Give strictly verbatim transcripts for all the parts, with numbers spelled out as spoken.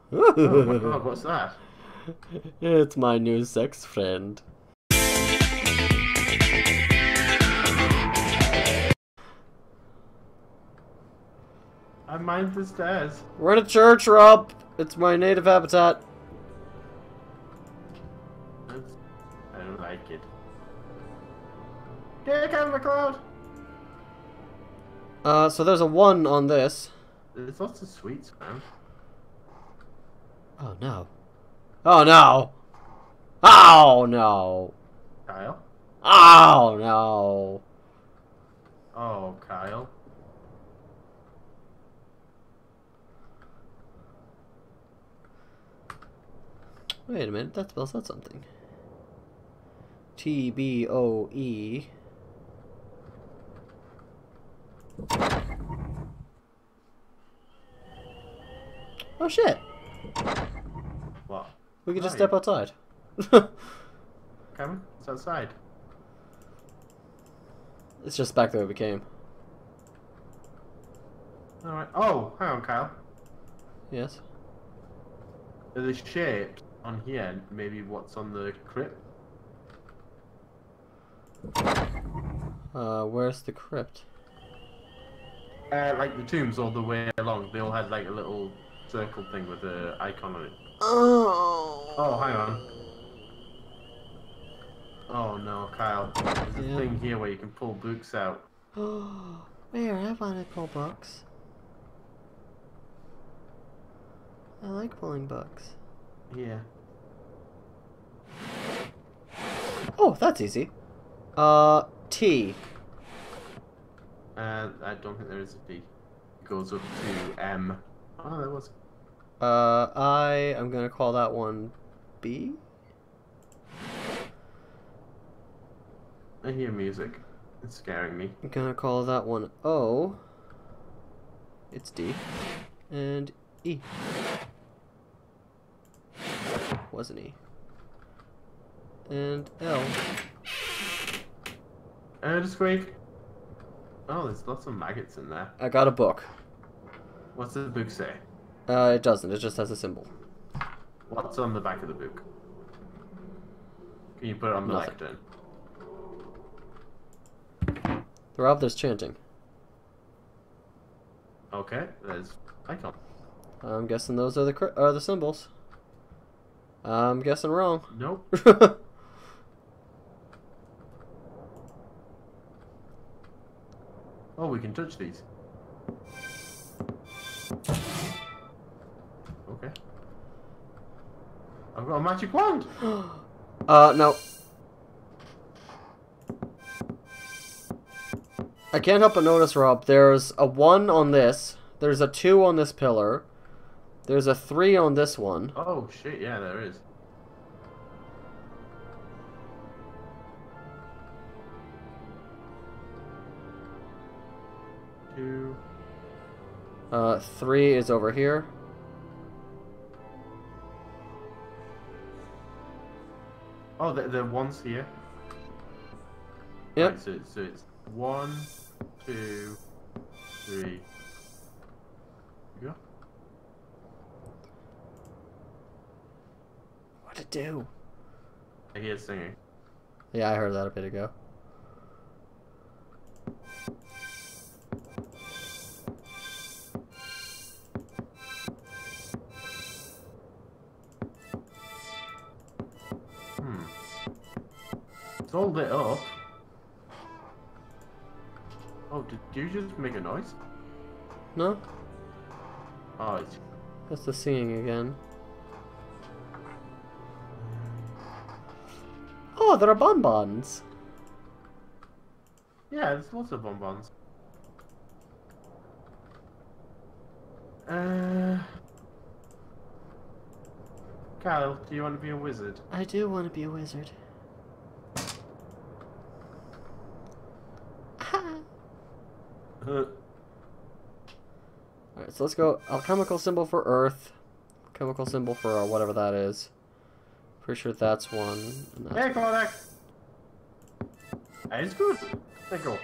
Oh my god, what's that? It's my new sex friend. I mind the stairs. We're in a church, Rob. It's my native habitat. That's, I don't like it. Get out of the cloud! Uh, so there's a one on this. There's lots of sweets, man. Oh no. Oh no! Oh no! Kyle? Oh no! Oh, Kyle. Wait a minute, that spells out something. T B O E. Oh shit! What? We could just Oh, step yeah. outside. Cameron? It's outside. It's just back the way we came. Alright. Oh, hang on, Kyle. Yes? There's a shape on here, maybe what's on the crypt. Uh, where's the crypt? Uh, like the tombs all the way along, they all had like a little circle thing with an icon on it. Oh! Oh, hang on. Oh no, Kyle. There's Yeah. a thing here where you can pull books out. Oh, where? I want to pull books. I like pulling books. Yeah. Oh, that's easy. Uh, T. Uh, I don't think there is a D. It goes up to M. Oh, there was. Uh, I am gonna call that one B. I hear music. It's scaring me. I'm gonna call that one O. It's D. And E. Was an E. And L. Earthquake. Oh, there's lots of maggots in there. I got a book. What's the book say? Uh, it doesn't. It just has a symbol. What's on the back of the book? Can you put it on the Nothing. lectern? Rob, there's chanting. Okay, there's icon. I'm guessing those are the cr are the symbols. I'm guessing wrong. Nope. Oh, we can touch these. Okay. I've got a magic wand! uh, no. I can't help but notice, Rob, there's a one on this, there's a two on this pillar, there's a three on this one. Oh shit, yeah, there is. Two. Uh, three is over here. Oh, the, the one's here. Yep. Right, so, so it's one, two, three. Go. What'd it do? I hear singing. Yeah, I heard that a bit ago. Hmm. It's all lit up. Oh, did you just make a noise? No? Oh, it's... That's the singing again. Oh, there are bonbons. Yeah, there's lots of bonbons. Uh... Kyle, do you want to be a wizard? I do want to be a wizard. Alright, so let's go. Alchemical symbol for Earth. Chemical symbol for uh, whatever that is. Pretty sure that's one. And that's Hey, Kodak! That is good. Thank you.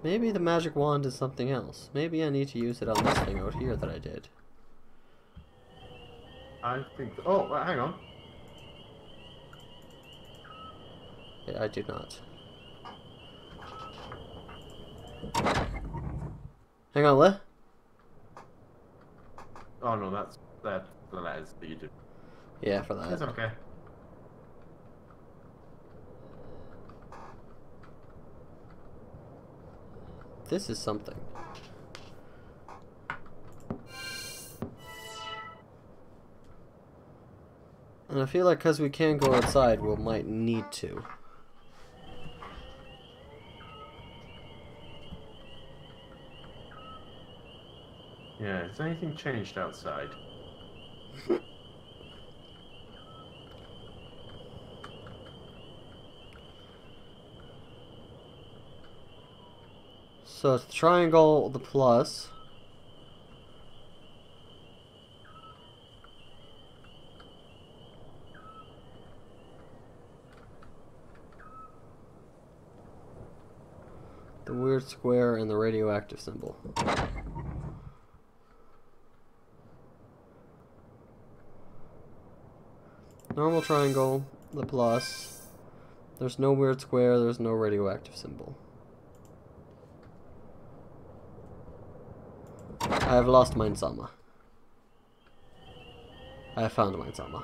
Maybe the magic wand is something else. Maybe I need to use it on this thing out here that I did. I think... Oh, wait, hang on. Yeah, I do not. Hang on, what? Oh no, that's that the letters that you did. Yeah, for that. That's okay. This is something. And I feel like because we can't go outside, we might need to. Yeah, has anything changed outside? So it's triangle, the plus. The weird square and the radioactive symbol. Normal triangle, the plus. There's no weird square, there's no radioactive symbol. I have lost Mein Sama. I have found Mein Sama.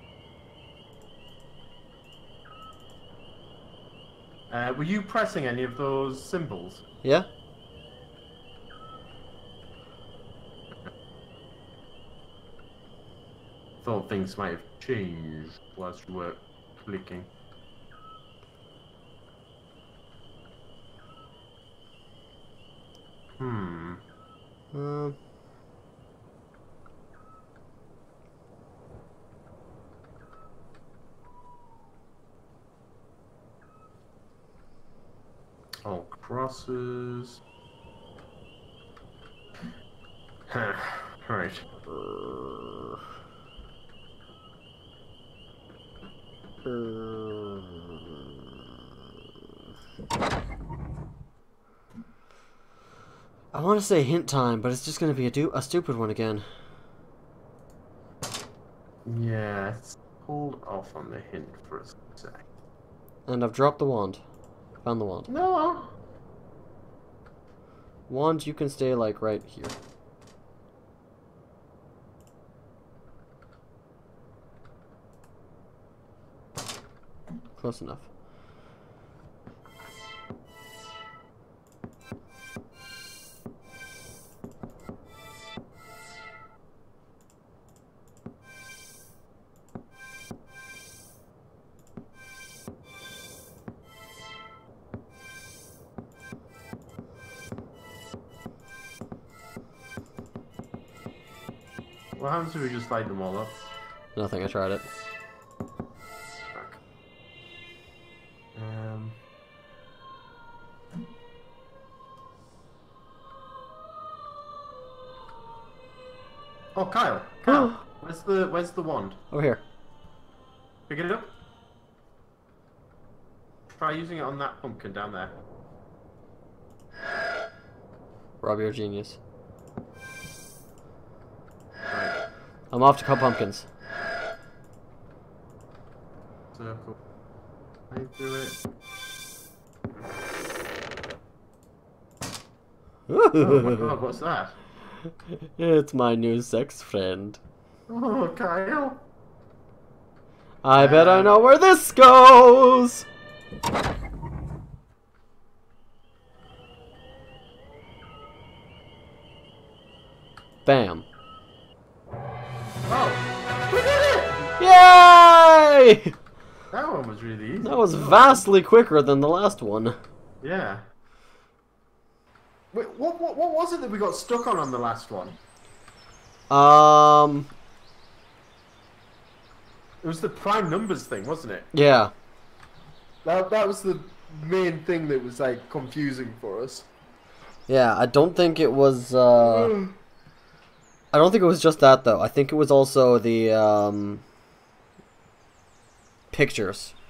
Uh, were you pressing any of those symbols? Yeah? Thought things might have changed whilst you were clicking. Hmm. Um. All crosses. Right. Uh, I want to say hint time, but it's just going to be a, du a stupid one again. Yeah, let's hold off on the hint for a sec. And I've dropped the wand. Found the wand. No. Wand, you can stay like right here. Close enough. What happens if we just light them all up? Nothing, I tried it. Fuck. Um. Oh, Kyle. Kyle, where's the where's the wand? Over here. Pick it up. Try using it on that pumpkin down there. Rob, you're a genius. Right. I'm off to cut pumpkins. Circle. I do it. Oh my god, what's that? It's my new sex friend. Oh, Kyle. I bet I know where this goes! Bam. Oh! We did it! Yay! That one was really easy. That was vastly quicker than the last one. Yeah. Wait, what, what, what was it that we got stuck on on the last one? Um... It was the prime numbers thing, wasn't it? Yeah. That, that was the main thing that was, like, confusing for us. Yeah, I don't think it was, uh... I don't think it was just that, though. I think it was also the, um... pictures.